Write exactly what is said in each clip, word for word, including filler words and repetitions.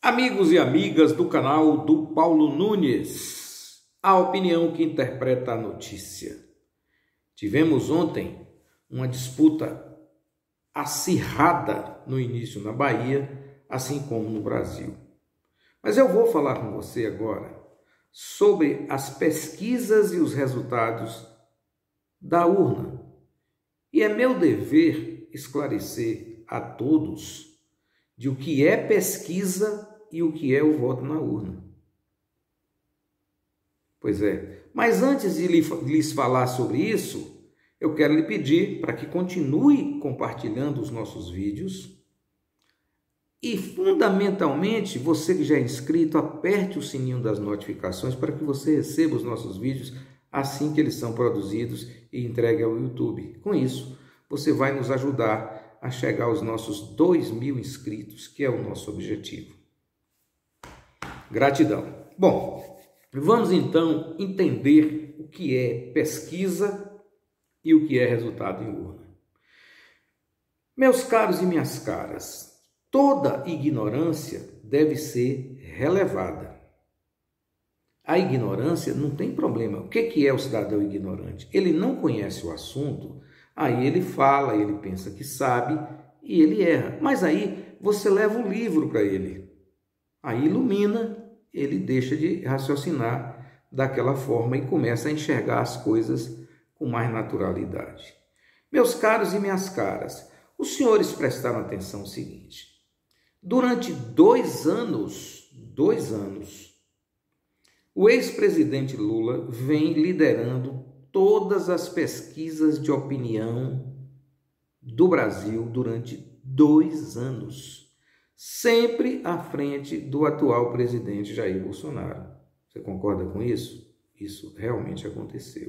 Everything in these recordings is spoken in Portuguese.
Amigos e amigas do canal do Paulo Nunes, a opinião que interpreta a notícia. Tivemos ontem uma disputa acirrada no início na Bahia, assim como no Brasil. Mas eu vou falar com você agora sobre as pesquisas e os resultados da urna. E é meu dever esclarecer a todos de o que é pesquisa e o que é o voto na urna. Pois é, mas antes de lhes falar sobre isso, eu quero lhe pedir para que continue compartilhando os nossos vídeos e, fundamentalmente, você que já é inscrito, aperte o sininho das notificações para que você receba os nossos vídeos assim que eles são produzidos e entregue ao YouTube. Com isso, você vai nos ajudar a chegar aos nossos dois mil inscritos, que é o nosso objetivo. Gratidão. Bom, vamos então entender o que é pesquisa e o que é resultado em urna. Meus caros e minhas caras, toda ignorância deve ser relevada. A ignorância não tem problema. O que é o cidadão ignorante? Ele não conhece o assunto, aí ele fala, ele pensa que sabe e ele erra. Mas aí você leva o livro para ele. Aí ilumina, ele deixa de raciocinar daquela forma e começa a enxergar as coisas com mais naturalidade. Meus caros e minhas caras, os senhores prestaram atenção no seguinte. Durante dois anos, dois anos, o ex-presidente Lula vem liderando todas as pesquisas de opinião do Brasil durante dois anos, sempre à frente do atual presidente Jair Bolsonaro. Você concorda com isso? Isso realmente aconteceu.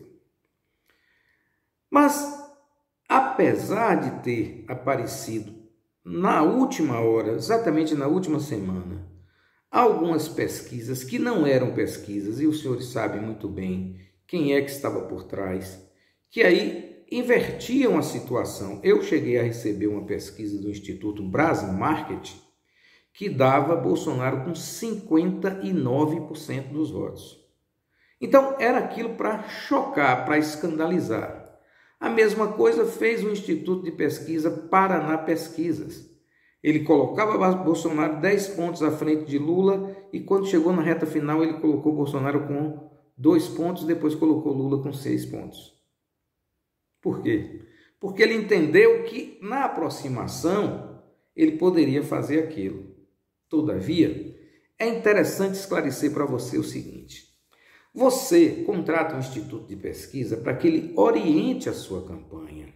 Mas, apesar de ter aparecido na última hora, exatamente na última semana, algumas pesquisas que não eram pesquisas, e os senhores sabem muito bem quem é que estava por trás, que aí invertiam a situação. Eu cheguei a receber uma pesquisa do Instituto Brasmarket que dava Bolsonaro com cinquenta e nove por cento dos votos. Então, era aquilo para chocar, para escandalizar. A mesma coisa fez o Instituto de Pesquisa Paraná Pesquisas. Ele colocava Bolsonaro dez pontos à frente de Lula e quando chegou na reta final ele colocou Bolsonaro com dois pontos, depois colocou Lula com seis pontos. Por quê? Porque ele entendeu que na aproximação ele poderia fazer aquilo. Todavia, é interessante esclarecer para você o seguinte. Você contrata um instituto de pesquisa para que ele oriente a sua campanha.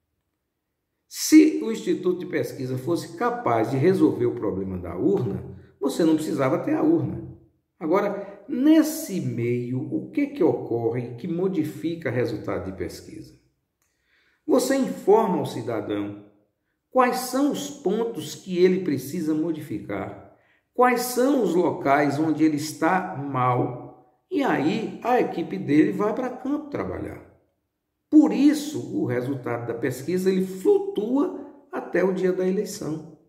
Se o instituto de pesquisa fosse capaz de resolver o problema da urna, você não precisava ter a urna. Agora, nesse meio, o que que ocorre que modifica o resultado de pesquisa? Você informa ao cidadão quais são os pontos que ele precisa modificar, quais são os locais onde ele está mal, e aí a equipe dele vai para campo trabalhar. Por isso, o resultado da pesquisa ele flutua até o dia da eleição.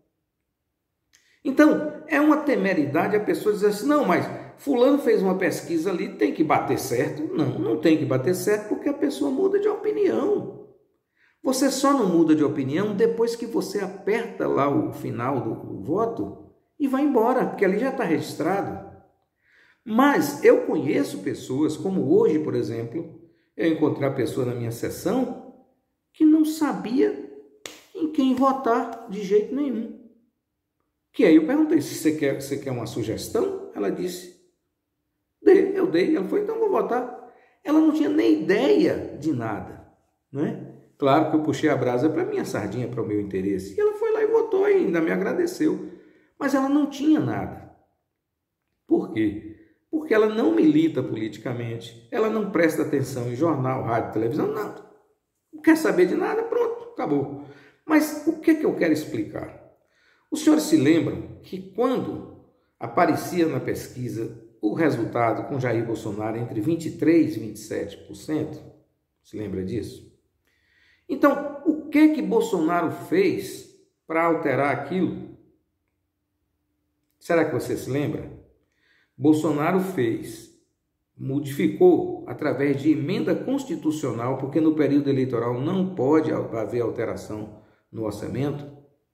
Então, é uma temeridade a pessoa dizer assim, não, mas fulano fez uma pesquisa ali, tem que bater certo. Não, não tem que bater certo porque a pessoa muda de opinião. Você só não muda de opinião depois que você aperta lá o final do voto e vai embora, porque ali já está registrado. Mas eu conheço pessoas, como hoje, por exemplo, eu encontrei uma pessoa na minha sessão que não sabia em quem votar de jeito nenhum. Que aí eu perguntei, se você quer, você quer uma sugestão? Ela disse, dei, eu dei. Ela falou, então vou votar. Ela não tinha nem ideia de nada, não é? Claro que eu puxei a brasa para minha sardinha, para o meu interesse. E ela foi lá e votou e ainda me agradeceu. Mas ela não tinha nada. Por quê? Porque ela não milita politicamente, ela não presta atenção em jornal, rádio, televisão, não. Não quer saber de nada, pronto, acabou. Mas o que, que eu quero explicar? Os senhores se lembram que quando aparecia na pesquisa o resultado com Jair Bolsonaro entre vinte e três por cento e vinte e sete por cento? Se lembra disso? Então, o que que Bolsonaro fez para alterar aquilo? Será que você se lembra? Bolsonaro fez, modificou através de emenda constitucional, porque no período eleitoral não pode haver alteração no orçamento.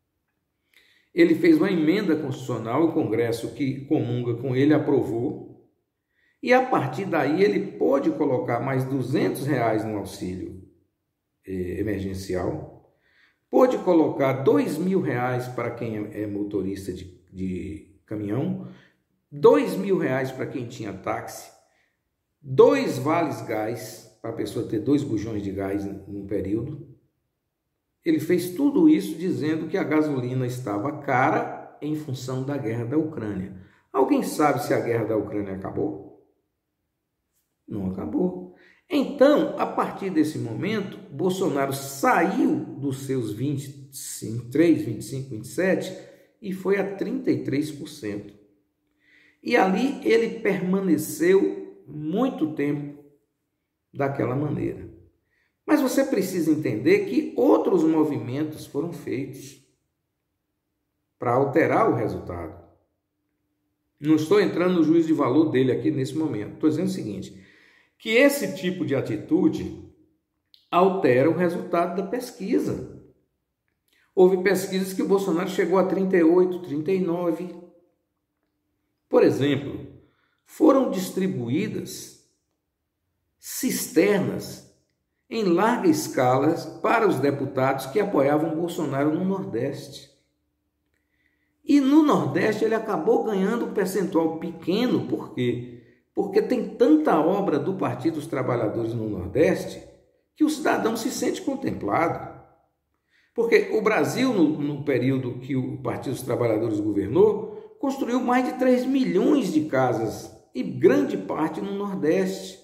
Ele fez uma emenda constitucional, o Congresso que comunga com ele aprovou, e a partir daí ele pôde colocar mais duzentos reais no auxílio eh, emergencial, pôde colocar dois mil reais para quem é motorista de, de caminhão, dois mil reais para quem tinha táxi, dois vales gás, para a pessoa ter dois bujões de gás num período. Ele fez tudo isso dizendo que a gasolina estava cara em função da guerra da Ucrânia. Alguém sabe se a guerra da Ucrânia acabou? Não acabou. Então, a partir desse momento, Bolsonaro saiu dos seus vinte e três, vinte e cinco, vinte e sete e foi a trinta e três por cento. E ali ele permaneceu muito tempo daquela maneira. Mas você precisa entender que outros movimentos foram feitos para alterar o resultado. Não estou entrando no juízo de valor dele aqui nesse momento. Estou dizendo o seguinte, que esse tipo de atitude altera o resultado da pesquisa. Houve pesquisas que o Bolsonaro chegou a trinta e oito, trinta e nove. Por exemplo, foram distribuídas cisternas em larga escala para os deputados que apoiavam Bolsonaro no Nordeste. E no Nordeste ele acabou ganhando um percentual pequeno, por quê? Porque tem tanta obra do Partido dos Trabalhadores no Nordeste que o cidadão se sente contemplado. Porque o Brasil, no, no período que o Partido dos Trabalhadores governou, construiu mais de três milhões de casas, e grande parte no Nordeste.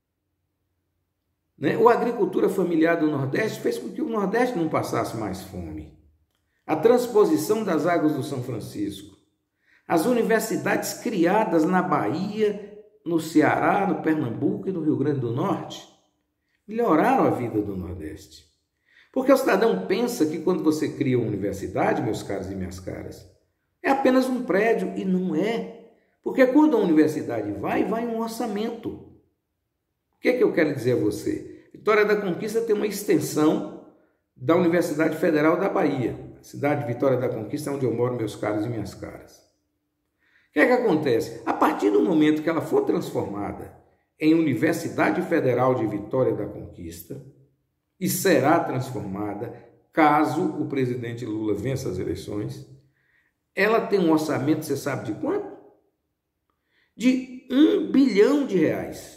Né? A agricultura familiar do Nordeste fez com que o Nordeste não passasse mais fome. A transposição das águas do São Francisco, as universidades criadas na Bahia, no Ceará, no Pernambuco e no Rio Grande do Norte, melhoraram a vida do Nordeste. Porque o cidadão pensa que quando você cria uma universidade, meus caros e minhas caras, é apenas um prédio, e não é. Porque quando a universidade vai, vai um orçamento. O que é que eu quero dizer a você? Vitória da Conquista tem uma extensão da Universidade Federal da Bahia. A cidade de Vitória da Conquista é onde eu moro, meus caros e minhas caras. O que é que acontece? A partir do momento que ela for transformada em Universidade Federal de Vitória da Conquista, e será transformada caso o presidente Lula vença as eleições, ela tem um orçamento, você sabe de quanto? De um bilhão de reais.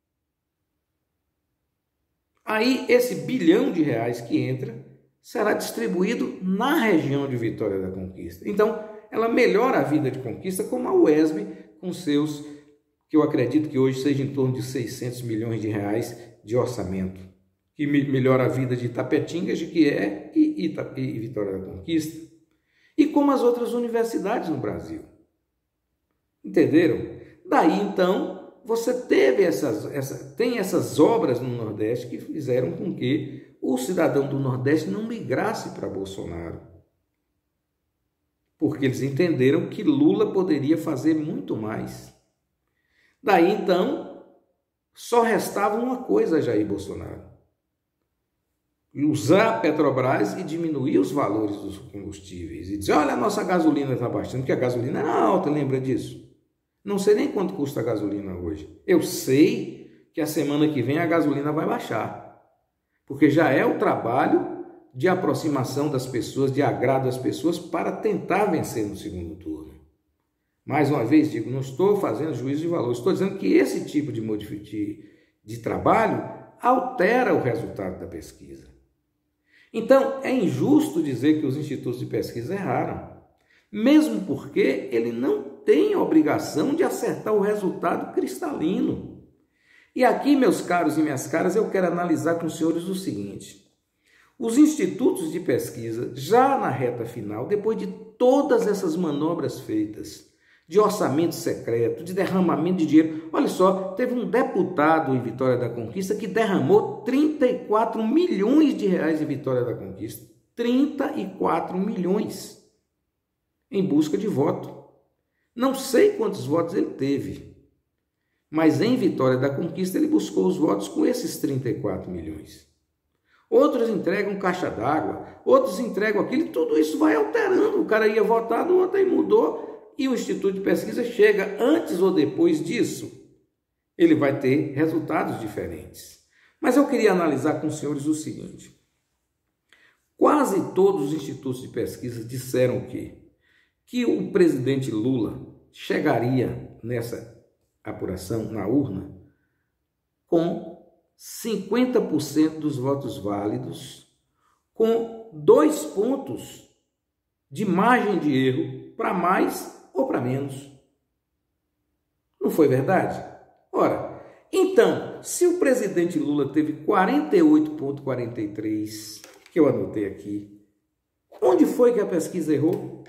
Aí, esse bilhão de reais que entra será distribuído na região de Vitória da Conquista. Então, ela melhora a vida de Conquista, como a U E S B, com seus, que eu acredito que hoje seja em torno de seiscentos milhões de reais de orçamento, que melhora a vida de Itapetinga, Jequié e, Ita, e Vitória da Conquista. E como as outras universidades no Brasil. Entenderam? Daí, então, você teve essas, essa, tem essas obras no Nordeste que fizeram com que o cidadão do Nordeste não migrasse para Bolsonaro. Porque eles entenderam que Lula poderia fazer muito mais. Daí, então, só restava uma coisa a Jair Bolsonaro: usar a Petrobras e diminuir os valores dos combustíveis. E dizer, olha, a nossa gasolina está baixando, porque a gasolina era alta, lembra disso? Não sei nem quanto custa a gasolina hoje. Eu sei que a semana que vem a gasolina vai baixar. Porque já é o trabalho de aproximação das pessoas, de agrado às pessoas, para tentar vencer no segundo turno. Mais uma vez, digo, não estou fazendo juízo de valor. Estou dizendo que esse tipo de, de, de trabalho altera o resultado da pesquisa. Então, é injusto dizer que os institutos de pesquisa erraram, mesmo porque ele não tem a obrigação de acertar o resultado cristalino. E aqui, meus caros e minhas caras, eu quero analisar com os senhores o seguinte: os institutos de pesquisa, já na reta final, depois de todas essas manobras feitas, de orçamento secreto, de derramamento de dinheiro. Olha só, teve um deputado em Vitória da Conquista que derramou trinta e quatro milhões de reais em Vitória da Conquista. trinta e quatro milhões em busca de voto. Não sei quantos votos ele teve, mas em Vitória da Conquista ele buscou os votos com esses trinta e quatro milhões. Outros entregam caixa d'água, outros entregam aquilo, tudo isso vai alterando. O cara ia votar no outro e mudou, e o Instituto de Pesquisa chega antes ou depois disso. Ele vai ter resultados diferentes. Mas eu queria analisar com os senhores o seguinte. Quase todos os institutos de pesquisa disseram o quê? Que o presidente Lula chegaria nessa apuração, na urna, com cinquenta por cento dos votos válidos, com dois pontos de margem de erro para mais ou para menos. Não foi verdade? Ora, então, se o presidente Lula teve quarenta e oito vírgula quarenta e três, que eu anotei aqui, onde foi que a pesquisa errou?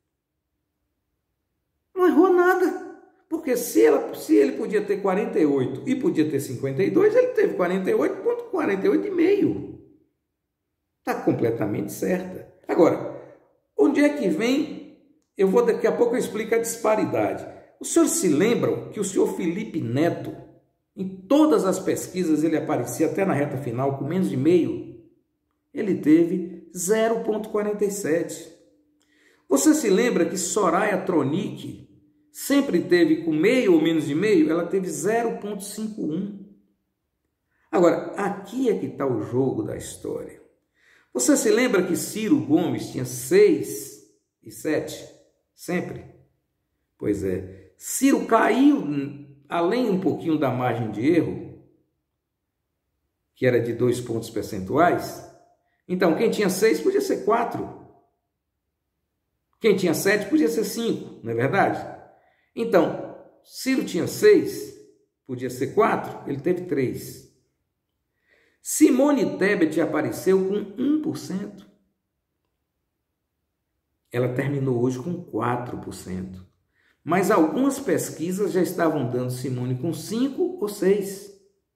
Não errou nada. Porque se, ela, se ele podia ter quarenta e oito e podia ter cinquenta e dois, ele teve quarenta e oito vírgula quarenta e oito e meio. Está completamente certa. Agora, onde é que vem? Eu vou daqui a pouco eu explico a disparidade. Os senhores se lembram que o senhor Felipe Neto, em todas as pesquisas, ele aparecia até na reta final com menos de meio? Ele teve zero vírgula quarenta e sete. Você se lembra que Soraya Tronic sempre teve com meio ou menos de meio? Ela teve zero vírgula cinquenta e um. Agora, aqui é que está o jogo da história. Você se lembra que Ciro Gomes tinha seis e sete? Sempre? Pois é. Ciro caiu além um pouquinho da margem de erro, que era de dois pontos percentuais. Então, quem tinha seis podia ser quatro. Quem tinha sete podia ser cinco, não é verdade? Então, Ciro tinha seis, podia ser quatro, ele teve três. Simone Tebet apareceu com um por cento. Ela terminou hoje com quatro por cento. Mas algumas pesquisas já estavam dando Simone com cinco ou seis.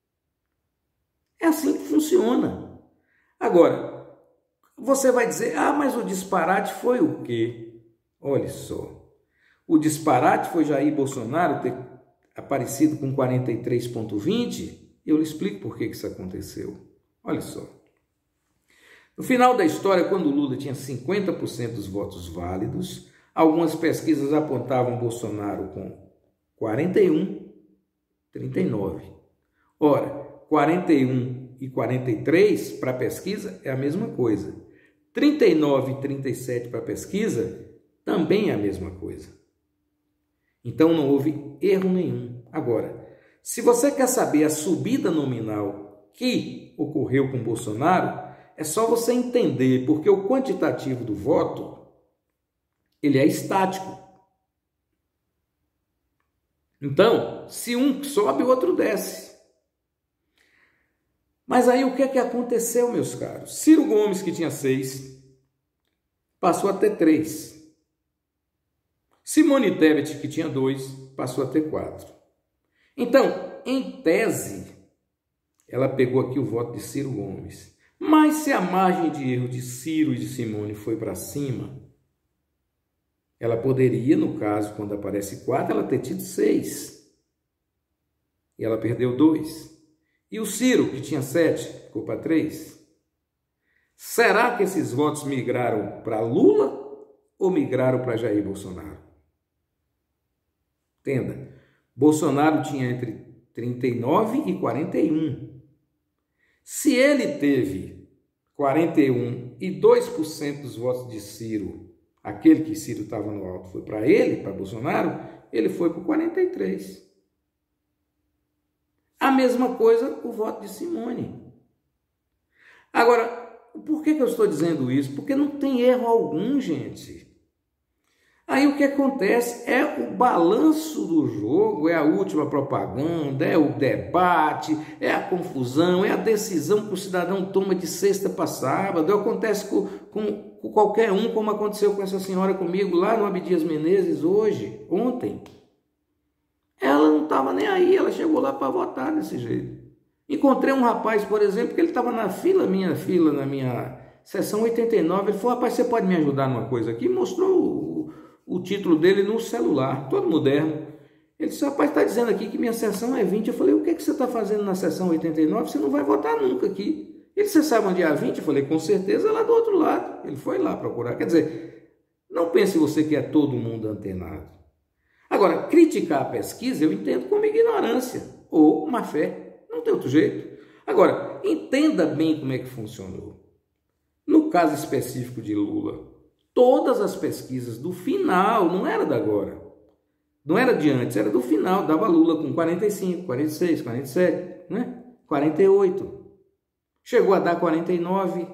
É assim que funciona. Agora, você vai dizer, ah, mas o disparate foi o quê? Olha só. O disparate foi Jair Bolsonaro ter aparecido com quarenta e três vírgula vinte. Eu lhe explico por que isso aconteceu. Olha só. No final da história, quando o Lula tinha cinquenta por cento dos votos válidos, algumas pesquisas apontavam Bolsonaro com quarenta e um, trinta e nove. Ora, quarenta e um e quarenta e três para a pesquisa é a mesma coisa. trinta e nove e trinta e sete para a pesquisa também é a mesma coisa. Então não houve erro nenhum. Agora, se você quer saber a subida nominal que ocorreu com Bolsonaro, é só você entender, porque o quantitativo do voto, ele é estático. Então, se um sobe, o outro desce. Mas aí o que é que aconteceu, meus caros? Ciro Gomes, que tinha seis, passou a ter três. Simone Tebet, que tinha dois, passou a ter quatro. Então, em tese, ela pegou aqui o voto de Ciro Gomes. Mas se a margem de erro de Ciro e de Simone foi para cima, ela poderia, no caso, quando aparece quatro, ela ter tido seis. E ela perdeu dois. E o Ciro, que tinha sete, ficou para três. Será que esses votos migraram para Lula ou migraram para Jair Bolsonaro? Entenda, Bolsonaro tinha entre trinta e nove e quarenta e um. Se ele teve quarenta e um e dois por cento dos votos de Ciro, aquele que Ciro estava no alto foi para ele, para Bolsonaro, ele foi para quarenta e três. A mesma coisa o voto de Simone. Agora, por que que eu estou dizendo isso? Porque não tem erro algum, gente. Aí o que acontece é o balanço do jogo, é a última propaganda, é o debate, é a confusão, é a decisão que o cidadão toma de sexta para sábado. Acontece com, com, com qualquer um, como aconteceu com essa senhora comigo lá no Abdias Menezes hoje, ontem. Ela não estava nem aí, ela chegou lá para votar desse jeito. Encontrei um rapaz, por exemplo, que ele estava na fila, minha fila, na minha sessão oitenta e nove, ele falou, rapaz, você pode me ajudar numa coisa aqui? Mostrou o o título dele no celular, todo moderno. Ele disse, rapaz, está dizendo aqui que minha sessão é vinte. Eu falei, o que, é que você está fazendo na sessão oitenta e nove? Você não vai votar nunca aqui. Ele, você sabe onde é a vinte? Eu falei, com certeza, é lá do outro lado. Ele foi lá procurar. Quer dizer, não pense você que é todo mundo antenado. Agora, criticar a pesquisa eu entendo como ignorância ou má fé. Não tem outro jeito. Agora, entenda bem como é que funcionou. No caso específico de Lula, todas as pesquisas do final, não era da agora, não era de antes, era do final, dava Lula com quarenta e cinco, quarenta e seis, quarenta e sete, né? quarenta e oito. Chegou a dar quarenta e nove.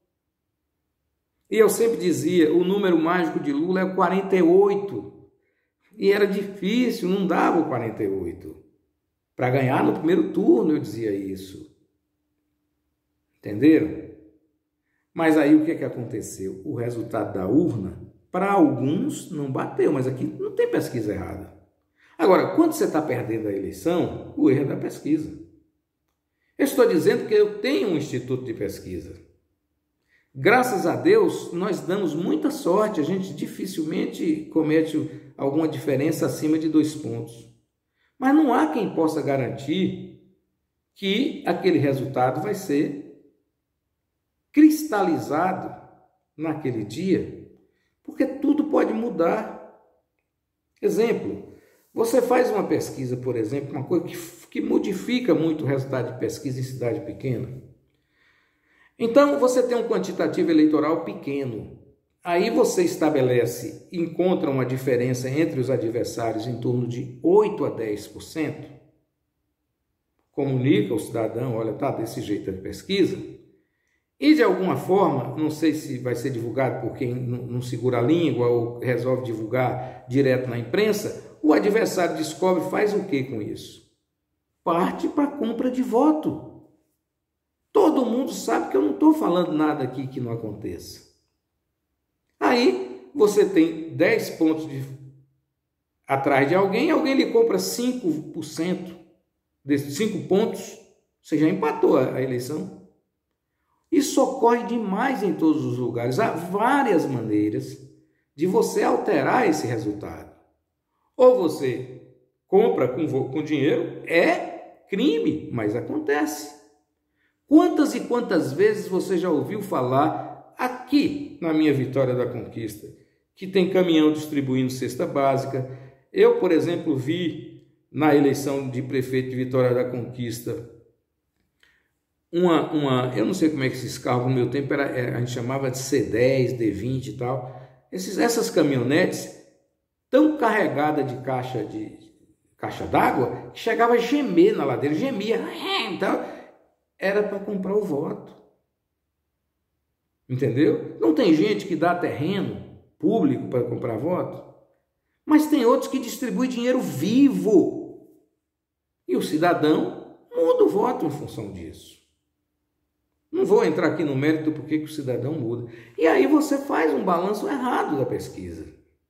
E eu sempre dizia, o número mágico de Lula é quarenta e oito. E era difícil, não dava o quarenta e oito. Para ganhar no primeiro turno, eu dizia isso. Entenderam? Mas aí o que é que aconteceu? O resultado da urna, para alguns, não bateu, mas aqui não tem pesquisa errada. Agora, quando você está perdendo a eleição, o erro é da pesquisa. Eu estou dizendo que eu tenho um instituto de pesquisa. Graças a Deus, nós damos muita sorte, a gente dificilmente comete alguma diferença acima de dois pontos. Mas não há quem possa garantir que aquele resultado vai ser cristalizado naquele dia, porque tudo pode mudar. Exemplo, você faz uma pesquisa, por exemplo, uma coisa que, que modifica muito o resultado de pesquisa em cidade pequena. Então, você tem um quantitativo eleitoral pequeno. Aí você estabelece, encontra uma diferença entre os adversários em torno de oito a dez por cento. Comunica o cidadão, olha, tá desse jeito a pesquisa. E de alguma forma, não sei se vai ser divulgado por quem não segura a língua ou resolve divulgar direto na imprensa, o adversário descobre e faz o que com isso? Parte para a compra de voto. Todo mundo sabe que eu não estou falando nada aqui que não aconteça. Aí você tem dez pontos de... atrás de alguém, alguém lhe compra cinco por cento desses cinco pontos, você já empatou a eleição. Isso ocorre demais em todos os lugares. Há várias maneiras de você alterar esse resultado. Ou você compra com, com dinheiro, é crime, mas acontece. Quantas e quantas vezes você já ouviu falar aqui na minha Vitória da Conquista, que tem caminhão distribuindo cesta básica? Eu, por exemplo, vi na eleição de prefeito de Vitória da Conquista Uma, uma, eu não sei como é que esses carros no meu tempo era, a gente chamava de C dez, D vinte e tal. Esses, essas caminhonetes tão carregadas de caixa de caixa d'água que chegava a gemer na ladeira, gemia, então era para comprar o voto. Entendeu? Não tem gente que dá terreno público para comprar voto, mas tem outros que distribuem dinheiro vivo. E o cidadão muda o voto em função disso. Não vou entrar aqui no mérito porque que o cidadão muda. E aí você faz um balanço errado da pesquisa.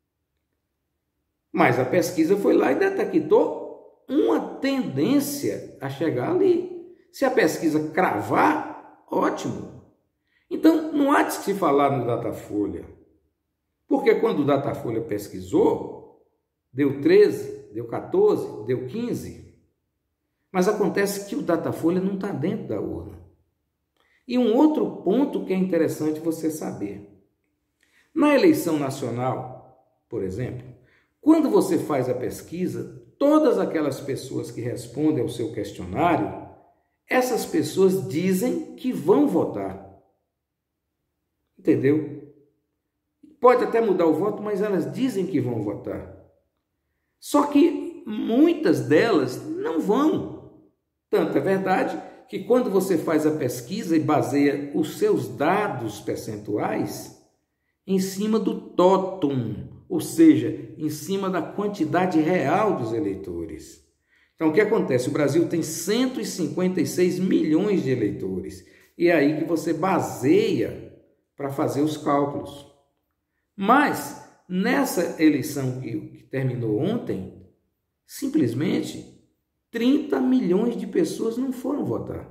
Mas a pesquisa foi lá e detectou uma tendência a chegar ali. Se a pesquisa cravar, ótimo. Então, não há de se falar no Datafolha. Porque quando o Datafolha pesquisou, deu treze, deu quatorze, deu quinze. Mas acontece que o Datafolha não está dentro da urna. E um outro ponto que é interessante você saber. Na eleição nacional, por exemplo, quando você faz a pesquisa, todas aquelas pessoas que respondem ao seu questionário, essas pessoas dizem que vão votar. Entendeu? Pode até mudar o voto, mas elas dizem que vão votar. Só que muitas delas não vão. Tanto é verdade que quando você faz a pesquisa e baseia os seus dados percentuais em cima do totum, ou seja, em cima da quantidade real dos eleitores. Então, o que acontece? O Brasil tem cento e cinquenta e seis milhões de eleitores, e é aí que você baseia para fazer os cálculos. Mas, nessa eleição que, que terminou ontem, simplesmente trinta milhões de pessoas não foram votar.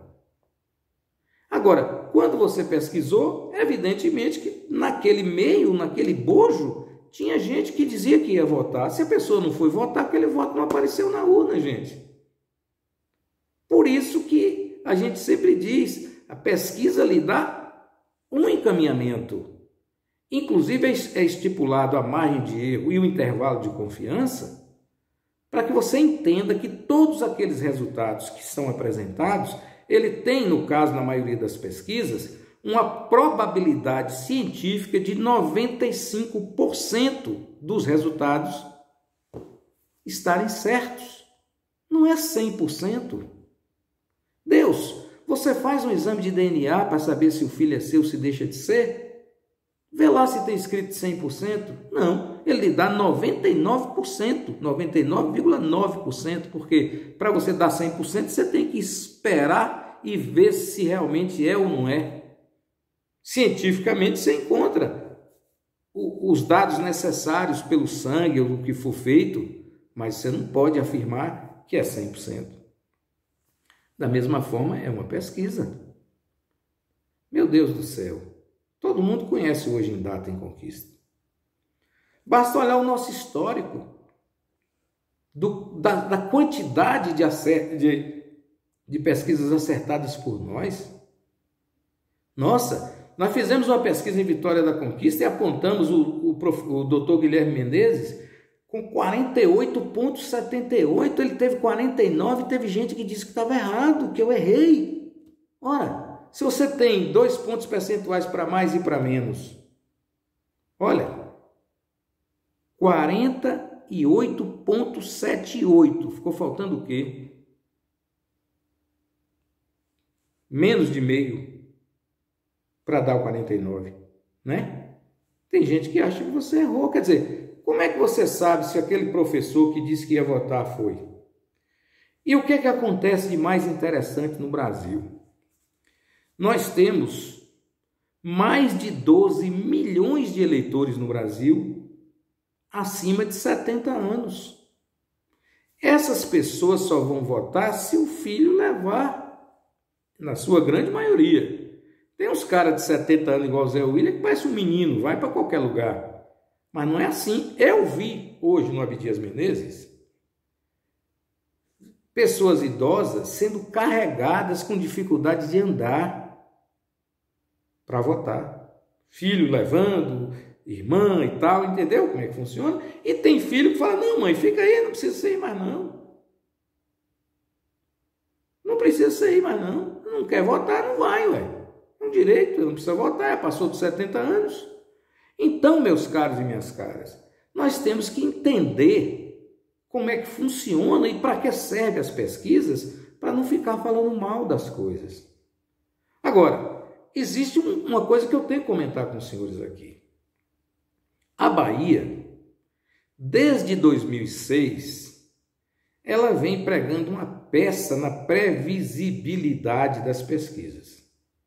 Agora, quando você pesquisou, evidentemente que naquele meio, naquele bojo, tinha gente que dizia que ia votar. Se a pessoa não foi votar, aquele voto não apareceu na urna, gente. Por isso que a gente sempre diz, a pesquisa lhe dá um encaminhamento. Inclusive é estipulado a margem de erro e o intervalo de confiança para que você entenda que todos aqueles resultados que são apresentados, ele tem, no caso, na maioria das pesquisas, uma probabilidade científica de noventa e cinco por cento dos resultados estarem certos. Não é cem por cento. Deus, você faz um exame de D N A para saber se o filho é seu ou se deixa de ser? Vê lá se tem escrito cem por cento. Não, ele lhe dá noventa e nove por cento, noventa e nove vírgula nove por cento, porque para você dar cem por cento você tem que esperar e ver se realmente é ou não é. Cientificamente você encontra os dados necessários pelo sangue ou do que for feito, mas você não pode afirmar que é cem por cento. Da mesma forma, é uma pesquisa. Meu Deus do céu, todo mundo conhece hoje em Data em Conquista. Basta olhar o nosso histórico do, da, da quantidade de, acert, de, de pesquisas acertadas por nós. Nossa, nós fizemos uma pesquisa em Vitória da Conquista e apontamos o, o, o doutor Guilherme Menezes com quarenta e oito vírgula setenta e oito, ele teve quarenta e nove, teve gente que disse que estava errado, que eu errei. Ora, se você tem dois pontos percentuais para mais e para menos, olha, quarenta e oito vírgula setenta e oito, ficou faltando o quê? Menos de meio para dar o quarenta e nove, né? Tem gente que acha que você errou, quer dizer, como é que você sabe se aquele professor que disse que ia votar foi? E o que é que acontece de mais interessante no Brasil? Nós temos mais de doze milhões de eleitores no Brasil acima de setenta anos. Essas pessoas só vão votar se o filho levar, na sua grande maioria. Tem uns caras de setenta anos igual o Zé William que parece um menino, vai para qualquer lugar. Mas não é assim. Eu vi hoje no Abdias Menezes pessoas idosas sendo carregadas com dificuldade de andar para votar. Filho levando, irmã e tal, entendeu como é que funciona? E tem filho que fala, não mãe, fica aí, não precisa sair mais não. Não precisa sair mais não. Não quer votar, não vai, ué. É um direito, não precisa votar, passou dos setenta anos. Então, meus caros e minhas caras, nós temos que entender como é que funciona e para que servem as pesquisas, para não ficar falando mal das coisas. Agora, existe uma coisa que eu tenho que comentar com os senhores aqui. A Bahia, desde dois mil e seis, ela vem pregando uma peça na previsibilidade das pesquisas.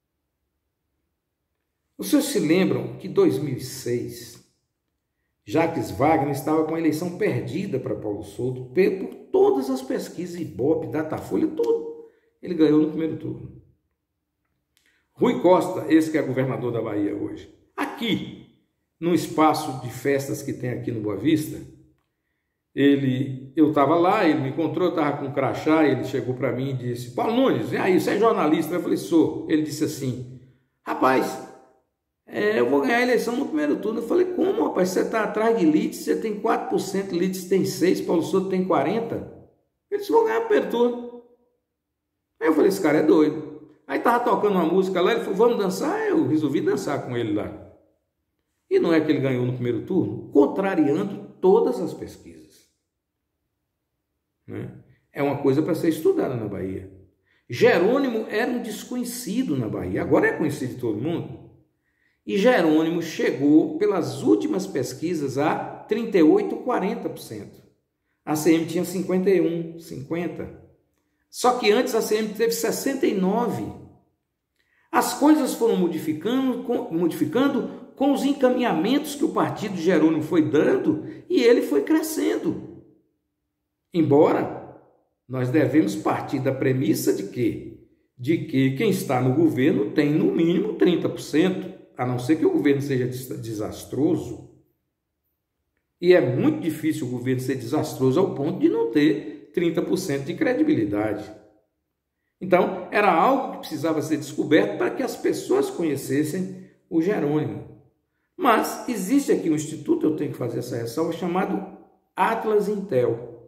Os senhores se lembram que em dois mil e seis, Jacques Wagner estava com a eleição perdida para Paulo Souto por todas as pesquisas, Ibope, Datafolha, tudo. Ele ganhou no primeiro turno. Rui Costa, esse que é governador da Bahia hoje, aqui, no espaço de festas que tem aqui no Boa Vista, ele, eu estava lá, ele me encontrou, eu estava com um crachá, ele chegou para mim e disse, Paulo Nunes, e aí, você é jornalista? Eu falei, sou. Ele disse assim, rapaz, É, eu vou ganhar a eleição no primeiro turno. Eu falei, como, rapaz? Você está atrás de Lídice, você tem quatro por cento, Lídice tem seis por cento, Paulo Souto tem quarenta por cento. Ele disse, vou ganhar o primeiro turno. Aí eu falei, esse cara é doido. Aí estava tocando uma música lá, ele falou, vamos dançar? Eu resolvi dançar com ele lá. E não é que ele ganhou no primeiro turno? Contrariando todas as pesquisas. Né? É uma coisa para ser estudada na Bahia. Jerônimo era um desconhecido na Bahia, agora é conhecido de todo mundo. E Jerônimo chegou, pelas últimas pesquisas, a trinta e oito, quarenta por cento. A C M tinha cinquenta e um, cinquenta por cento. Só que antes a C M teve sessenta e nove por cento. As coisas foram modificando com, modificando com os encaminhamentos que o partido de Jerônimo foi dando e ele foi crescendo. Embora nós devemos partir da premissa de que, de que quem está no governo tem no mínimo trinta por cento. A não ser que o governo seja desastroso, E é muito difícil o governo ser desastroso ao ponto de não ter trinta por cento de credibilidade. Então, era algo que precisava ser descoberto para que as pessoas conhecessem o Jerônimo. Mas existe aqui um instituto, eu tenho que fazer essa ressalva, chamado Atlas Intel,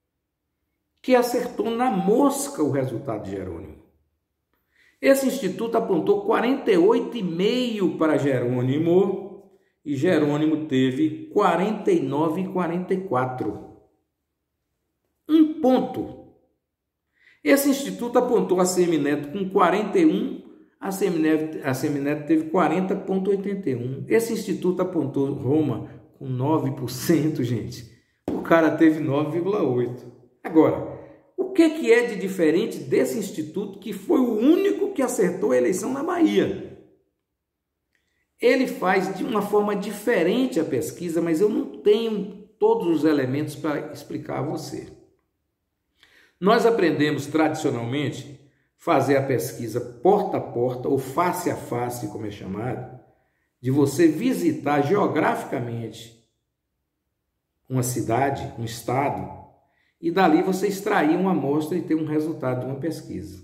que acertou na mosca o resultado de Jerônimo. Esse instituto apontou quarenta e oito vírgula cinco para Jerônimo e Jerônimo teve quarenta e nove vírgula quarenta e quatro. Um ponto. Esse instituto apontou a Semineto com quarenta e um, a Semineto, a Semineto teve quarenta vírgula oitenta e um. Esse instituto apontou Roma com nove por cento, gente. O cara teve nove vírgula oito por cento. Agora, o que, que é de diferente desse instituto que foi o único que acertou a eleição na Bahia? Ele faz de uma forma diferente a pesquisa, mas eu não tenho todos os elementos para explicar a você. Nós aprendemos tradicionalmente fazer a pesquisa porta a porta ou face a face, como é chamado, de você visitar geograficamente uma cidade, um estado, e dali você extrair uma amostra e ter um resultado de uma pesquisa.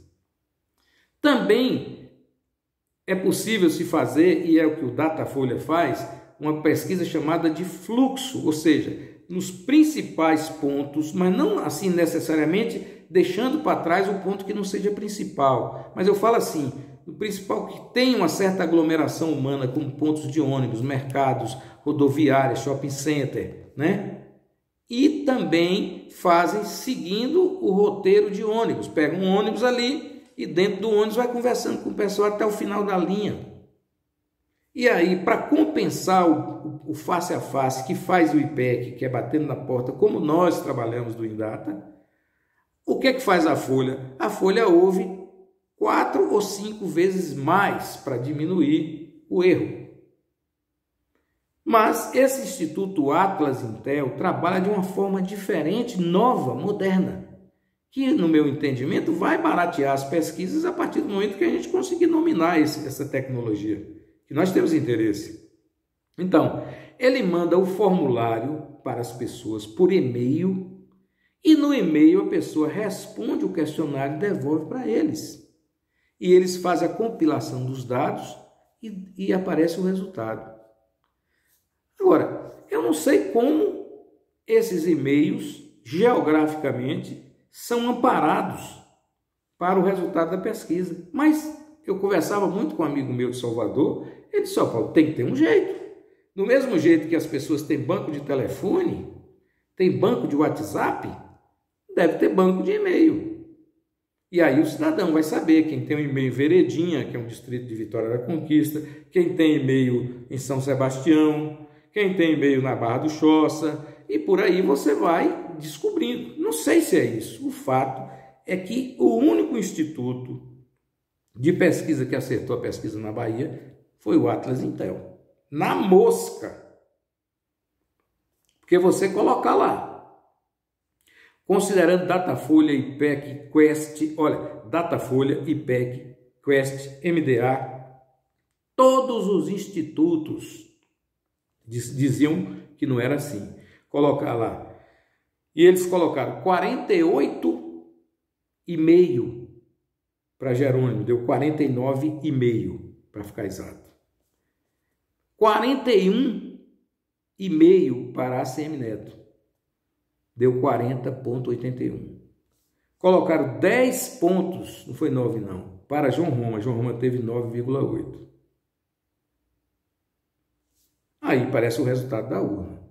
Também é possível se fazer, e é o que o Datafolha faz, uma pesquisa chamada de fluxo, ou seja, nos principais pontos, mas não assim necessariamente deixando para trás o ponto que não seja principal. Mas eu falo assim, o principal que tem uma certa aglomeração humana, como pontos de ônibus, mercados, rodoviárias, shopping center, né? E também fazem seguindo o roteiro de ônibus. Pega um ônibus ali e dentro do ônibus vai conversando com o pessoal até o final da linha. E aí, para compensar o, o, o face a face que faz o I P E C, que é batendo na porta, como nós trabalhamos do Indata, o que é que faz a Folha? A Folha ouve quatro ou cinco vezes mais para diminuir o erro. Mas esse Instituto Atlas Intel trabalha de uma forma diferente, nova, moderna, que, no meu entendimento, vai baratear as pesquisas a partir do momento que a gente conseguir nominar esse, essa tecnologia, que nós temos interesse. Então, ele manda o formulário para as pessoas por e-mail e no e-mail a pessoa responde o questionário e devolve para eles. E eles fazem a compilação dos dados e, e aparece o resultado. Agora, eu não sei como esses e-mails, geograficamente, são amparados para o resultado da pesquisa. Mas eu conversava muito com um amigo meu de Salvador, ele disse, ó, Paulo, tem que ter um jeito. Do mesmo jeito que as pessoas têm banco de telefone, tem banco de WhatsApp, deve ter banco de e-mail. E aí o cidadão vai saber quem tem um e-mail em Veredinha, que é um distrito de Vitória da Conquista, quem tem e-mail em São Sebastião, quem tem e-mail na Barra do Choça, e por aí você vai descobrindo. Não sei se é isso. O fato é que o único instituto de pesquisa que acertou a pesquisa na Bahia foi o Atlas Intel. Na mosca. Porque você colocar lá, considerando Datafolha, I P E C, Quest, olha, Datafolha, I P E C, Quest, M D A, todos os institutos diziam que não era assim. Colocar lá. E eles colocaram quarenta e oito vírgula cinco para Jerônimo, deu quarenta e nove vírgula cinco para ficar exato. quarenta e um vírgula cinco para a Semineto, deu quarenta vírgula oitenta e um. Colocaram dez pontos, não foi nove não, para João Roma. João Roma teve nove vírgula oito. Aí parece o resultado da urna.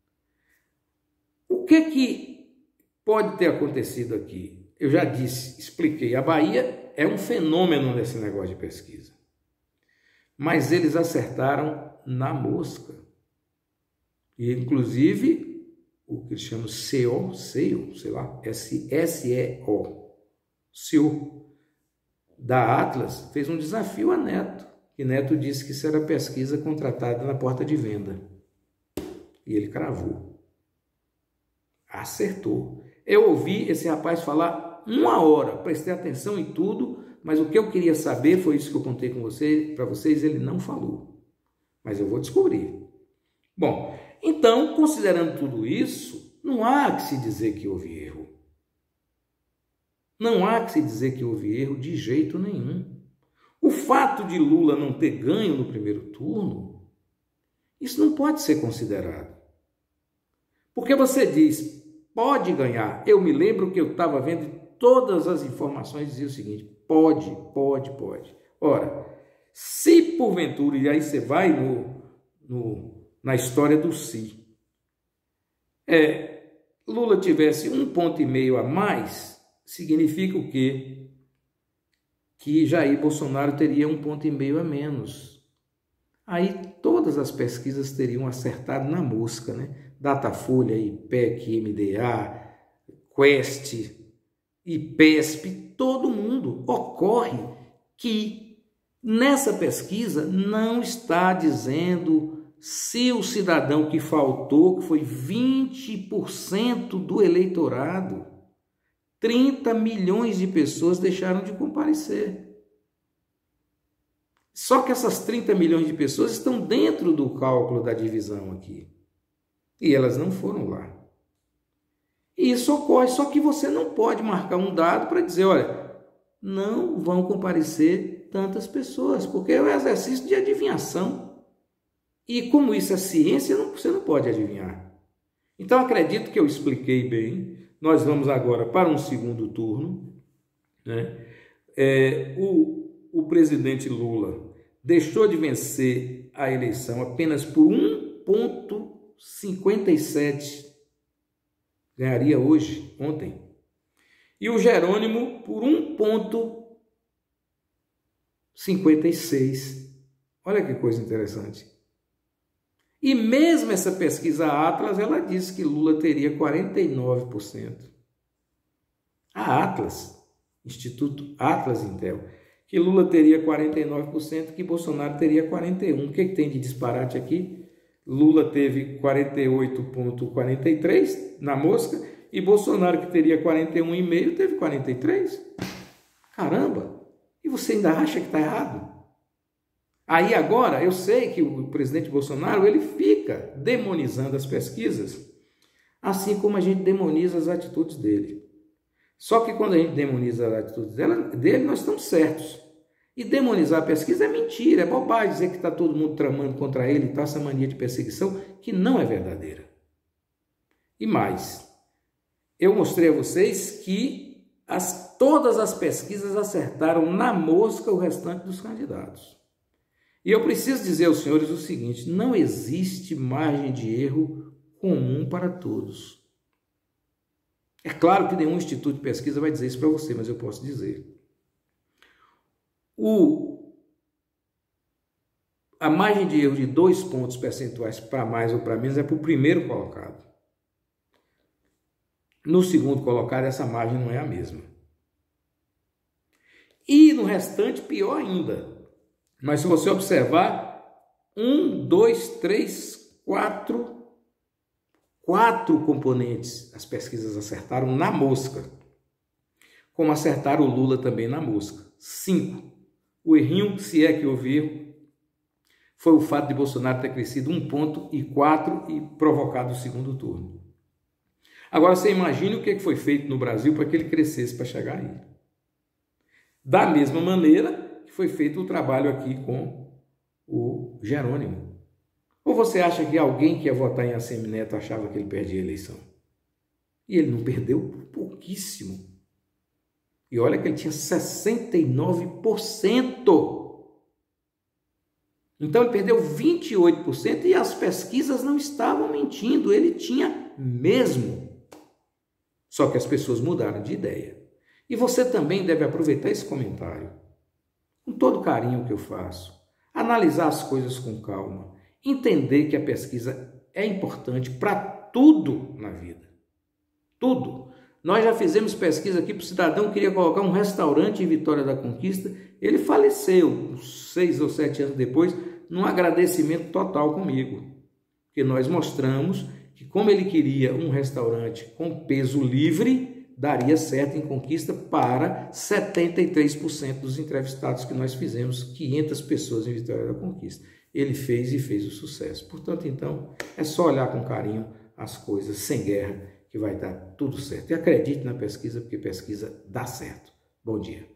O que que pode ter acontecido aqui? Eu já disse, expliquei, a Bahia é um fenômeno nesse negócio de pesquisa. Mas eles acertaram na mosca. E inclusive o que eles chamam C O, C E O, sei lá, S E O, C E O da Atlas fez um desafio a Neto. E Neto disse que isso era pesquisa contratada na porta de venda. E ele cravou. Acertou. Eu ouvi esse rapaz falar uma hora, prestei atenção em tudo, mas o que eu queria saber, foi isso que eu contei com você, para vocês, ele não falou. Mas eu vou descobrir. Bom, Então, considerando tudo isso, não há que se dizer que houve erro. Não há que se dizer que houve erro de jeito nenhum. O fato de Lula não ter ganho no primeiro turno, isso não pode ser considerado. Porque você diz, pode ganhar. Eu me lembro que eu estava vendo todas as informações diziam o seguinte, pode, pode, pode. Ora, se porventura, e aí você vai no, no, na história do se, é, Lula tivesse um ponto e meio a mais, significa o quê? Que Jair Bolsonaro teria um ponto e meio a menos. Aí todas as pesquisas teriam acertado na mosca, né? Datafolha, I P E C, M D A, Quest, IPESP, todo mundo. Ocorre que nessa pesquisa não está dizendo se o cidadão que faltou, que foi vinte por cento do eleitorado, trinta milhões de pessoas deixaram de comparecer. Só que essas trinta milhões de pessoas estão dentro do cálculo da divisão aqui. E elas não foram lá. E isso ocorre, só que você não pode marcar um dado para dizer, olha, não vão comparecer tantas pessoas, porque é um exercício de adivinhação. E como isso é ciência, não, você não pode adivinhar. Então, acredito que eu expliquei bem. Nós vamos agora para um segundo turno, né? É, o, o presidente Lula deixou de vencer a eleição apenas por um ponto cinquenta e sete, ganharia hoje, ontem, e o Jerônimo por um ponto cinquenta e seis. Olha que coisa interessante. E mesmo essa pesquisa Atlas, ela disse que Lula teria quarenta e nove por cento. A Atlas, Instituto Atlas Intel, que Lula teria quarenta e nove por cento, que Bolsonaro teria quarenta e um por cento. O que, que tem de disparate aqui? Lula teve quarenta e oito vírgula quarenta e três por cento na mosca e Bolsonaro, que teria quarenta e um vírgula cinco por cento, teve quarenta e três por cento. Caramba! E você ainda acha que está errado? Aí agora, eu sei que o presidente Bolsonaro, ele fica demonizando as pesquisas, assim como a gente demoniza as atitudes dele. Só que quando a gente demoniza as atitudes dele, nós estamos certos. E demonizar a pesquisa é mentira, é bobagem dizer que está todo mundo tramando contra ele, tá essa mania de perseguição, que não é verdadeira. E mais, eu mostrei a vocês que as, todas as pesquisas acertaram na mosca o restante dos candidatos. E eu preciso dizer aos senhores o seguinte, não existe margem de erro comum para todos. É claro que nenhum instituto de pesquisa vai dizer isso para você, mas eu posso dizer. O, a margem de erro de dois pontos percentuais para mais ou para menos é para o primeiro colocado. No segundo colocado, essa margem não é a mesma. E no restante, pior ainda. Mas se você observar, um, dois, três, quatro, quatro componentes as pesquisas acertaram na mosca, como acertaram o Lula também na mosca. Cinco. O errinho, se é que houve erro, foi o fato de Bolsonaro ter crescido um ponto e quatro e provocado o segundo turno. Agora você imagine o que foi feito no Brasil para que ele crescesse para chegar aí. Da mesma maneira que foi feito o trabalho aqui com o Jerônimo. Ou você acha que alguém que ia votar em ACM Neto achava que ele perdia a eleição? E ele não perdeu por pouquíssimo. E olha que ele tinha sessenta e nove por cento. Então ele perdeu vinte e oito por cento e as pesquisas não estavam mentindo, ele tinha mesmo. Só que as pessoas mudaram de ideia. E você também deve aproveitar esse comentário, com todo o carinho que eu faço, analisar as coisas com calma, entender que a pesquisa é importante para tudo na vida. Tudo. Nós já fizemos pesquisa aqui para o cidadão que queria colocar um restaurante em Vitória da Conquista. Ele faleceu, uns seis ou sete anos depois, num agradecimento total comigo. Porque nós mostramos que como ele queria um restaurante com peso livre, daria certo em Conquista para setenta e três por cento dos entrevistados que nós fizemos, quinhentas pessoas em Vitória da Conquista. ele fez e fez o sucesso. Portanto, então, é só olhar com carinho as coisas sem guerra que vai dar tudo certo. E acredite na pesquisa, porque pesquisa dá certo. Bom dia.